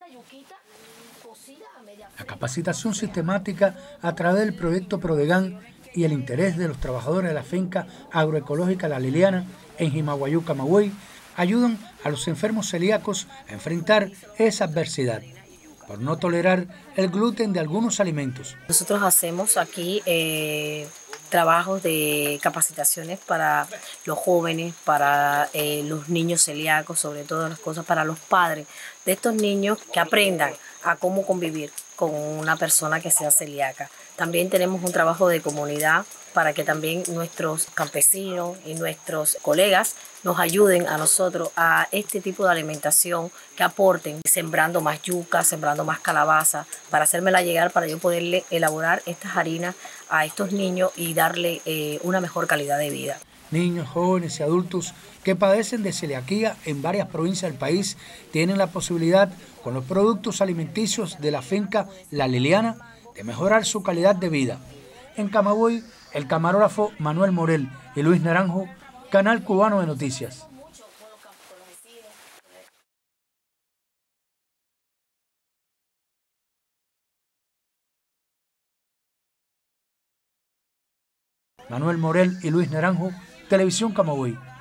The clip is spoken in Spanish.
La capacitación sistemática a través del proyecto Prodegan y el interés de los trabajadores de la finca agroecológica La Liliana en Jimaguayú, Camagüey, ayudan a los enfermos celíacos a enfrentar esa adversidad por no tolerar el gluten de algunos alimentos. Nosotros hacemos aquí trabajos de capacitaciones para los jóvenes, para los niños celíacos, sobre todo las cosas para los padres de estos niños que aprendan a cómo convivir con una persona que sea celíaca. También tenemos un trabajo de comunidad para que también nuestros campesinos y nuestros colegas nos ayuden a nosotros a este tipo de alimentación que aporten, sembrando más yuca, sembrando más calabaza, para hacérmela llegar para yo poderle elaborar estas harinas a estos niños y darle una mejor calidad de vida. Niños, jóvenes y adultos que padecen de celiaquía en varias provincias del país tienen la posibilidad, con los productos alimenticios de la finca La Liliana, de mejorar su calidad de vida. En Camagüey, el camarógrafo Manuel Morel y Luis Naranjo, Canal Cubano de Noticias. Manuel Morel y Luis Naranjo, Televisión Camagüey.